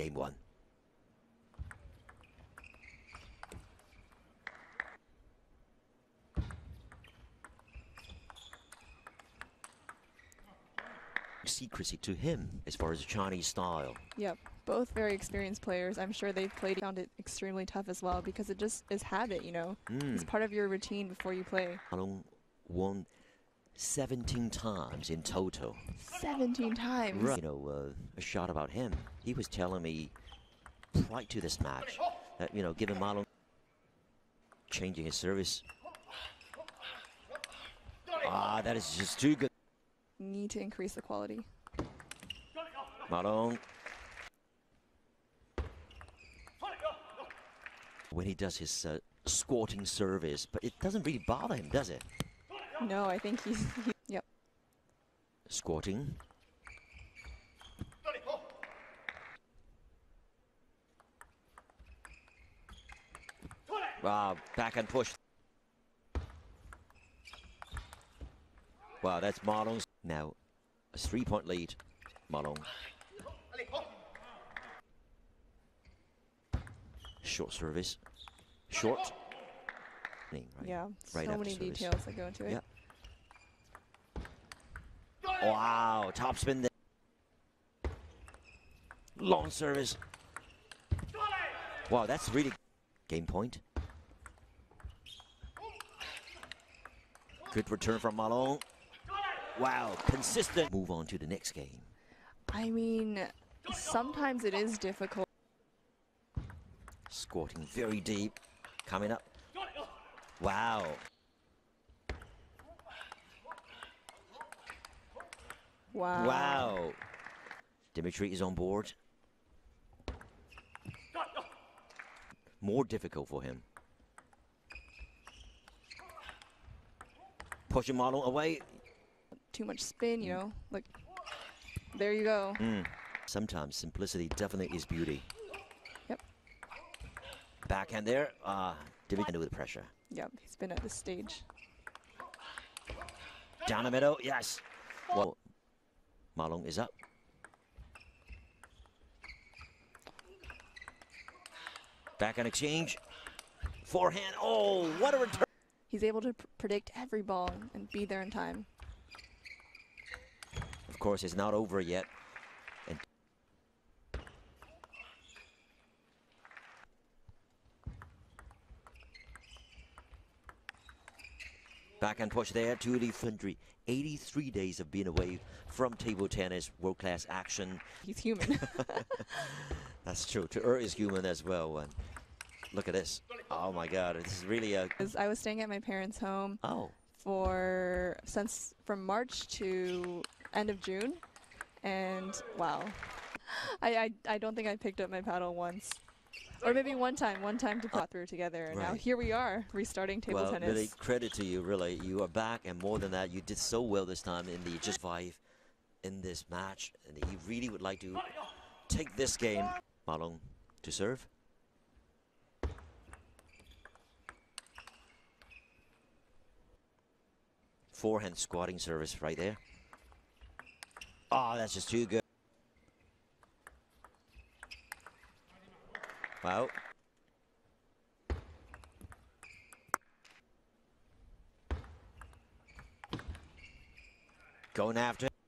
game one. Secrecy to him as far as the Chinese style. Yep, both very experienced players. I'm sure they've found it extremely tough as well because it just is habit, you know. It's part of your routine before you play. Ma Long won 17 times in total. 17 times? Right. You know, a shot about him. He was telling me prior to this match that, you know, given Ma Long changing his service. Ah, that is just too good. Need to increase the quality. Ma Long. When he does his squatting service, but it doesn't really bother him, does it? No, I think he's yep. Squatting. Wow, backhand push. Wow, that's Ma Long's now a 3-point lead. Ma Long. Short service. Short. Right. Yeah, Right so after many service. details that go into it. Yeah. Wow, top spin there. Long service. Wow, that's really game point. Good return from Ma Long. Wow, consistent. Move on to the next game. I mean, sometimes it is difficult. Squatting very deep. Coming up. Wow. Wow. Wow. Dimitri is on board. More difficult for him. Pushing Ma Long away. Too much spin, you know. Look, there you go. Sometimes simplicity definitely is beauty. Yep. Backhand there. Dimitri with pressure. Yep, he's been at this stage. Down the middle, yes. Well, Ma Long is up. Backhand exchange. Forehand. Oh, what a return. He's able to predict every ball and be there in time. Of course, it's not over yet. And backhand push there to the 83 days of being away from table tennis, world-class action. He's human. That's true. To is human as well. And look at this. Oh my God, this is really a. I was staying at my parents' home from March to end of June, and wow, I don't think I picked up my paddle once, or maybe one time to put through together. And now here we are restarting table tennis. Really, credit to you. Really, you are back, and more than that, you did so well this time in the just 5 in this match, and he really would like to take this game. Ma Long to serve. Forehand squatting service right there. Oh, that's just too good. Wow. Going after it.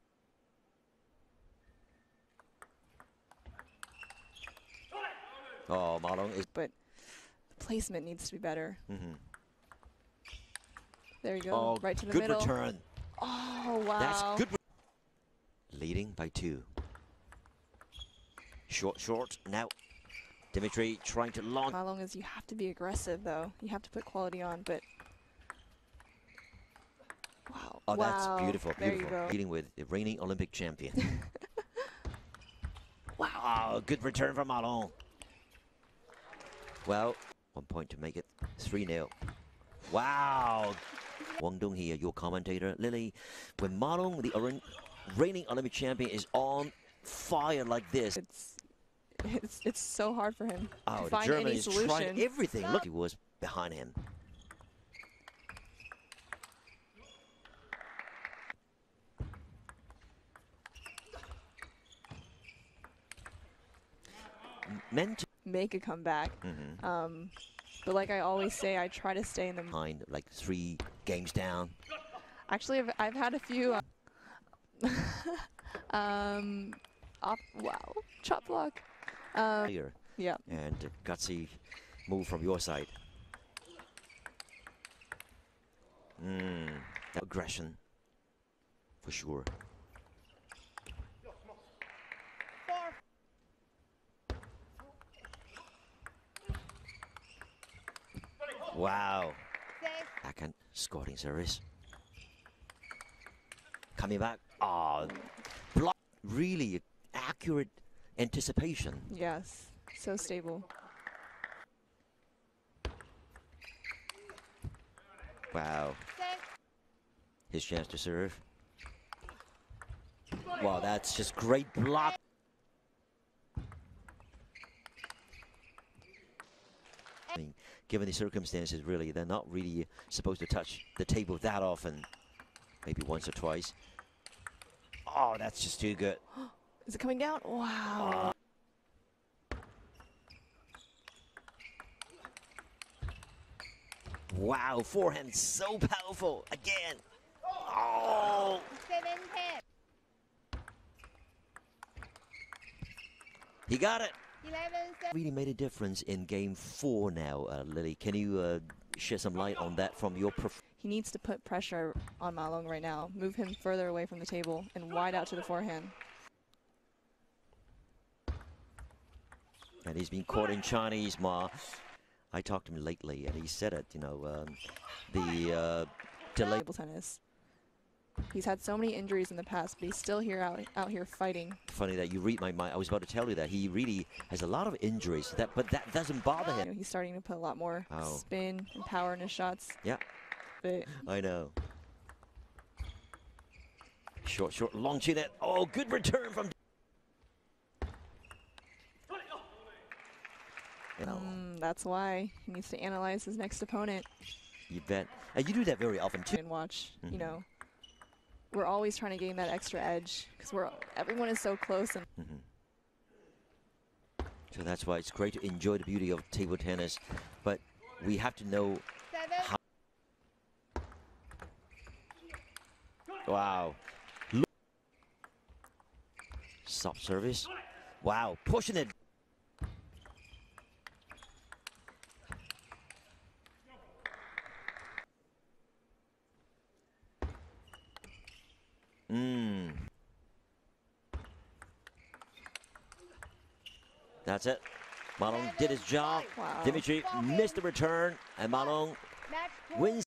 Oh, Ma Long is. But the placement needs to be better. There you go. Oh, right to the good middle. Return. Oh, wow. That's good. Leading by 2. Short. Now, Dimitri trying to launch. Ma Long is you have to be aggressive, though. You have to put quality on, but. Wow. Oh, that's beautiful. There Beautiful. you go. Leading with the reigning Olympic champion. Wow. Good return from Ma Long. Well, 1 point to make it 3-0. Wow. Wang Dong here, your commentator. Lily, when Ma Long, the reigning Olympic champion, is on fire like this. It's so hard for him to the find German any is solution. trying everything. Look, he was behind him. meant to make a comeback. But like I always say, I try to stay in the behind, like 3 games down. Actually, I've had a few. Wow, chop block. Here. Yeah. And gutsy move from your side. Aggression, for sure. Wow. Backhand scoring service. Coming back. Ah, block. Really accurate anticipation. Yes. So stable. Wow. His chance to serve. Wow, that's just great block. I mean, given the circumstances, really, they're not really supposed to touch the table that often. Maybe once or twice. Oh, that's just too good. Is it coming down? Wow. Wow, forehand so powerful. Again. Oh. He got it. Really made a difference in game 4 now, Lily. Can you shed some light on that from your He needs to put pressure on Ma Long right now. Move him further away from the table and wide out to the forehand. And he's been caught in Chinese, Ma. I talked to him lately, and he said it, you know, the delay. Table tennis. He's had so many injuries in the past, but he's still out here fighting. Funny that you read my mind. I was about to tell you that he really has a lot of injuries, but that doesn't bother him. You know, he's starting to put a lot more spin and power in his shots. Yeah, but I know. Short, long chin. Oh, good return from. You know. That's why he needs to analyze his next opponent. You bet. And you do that very often too. And watch, you know. We're always trying to gain that extra edge because everyone is so close. And So that's why it's great to enjoy the beauty of table tennis, but we have to know how. Wow. Soft service. Wow, pushing it. That's it. Ma Long did his job. Wow. Dimitri missed the return, and Ma Long wins.